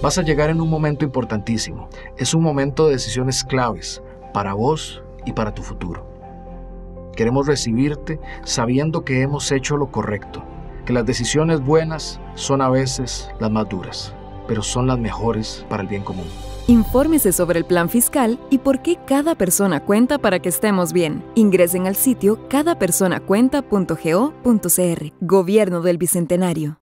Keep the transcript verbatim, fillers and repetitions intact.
Vas a llegar en un momento importantísimo. Es un momento de decisiones claves para vos y para tu futuro. Queremos recibirte sabiendo que hemos hecho lo correcto, que las decisiones buenas son a veces las más duras, pero son las mejores para el bien común. Infórmese sobre el plan fiscal y por qué cada persona cuenta para que estemos bien. Ingresen al sitio cada persona cuenta punto go punto cr. Gobierno del Bicentenario.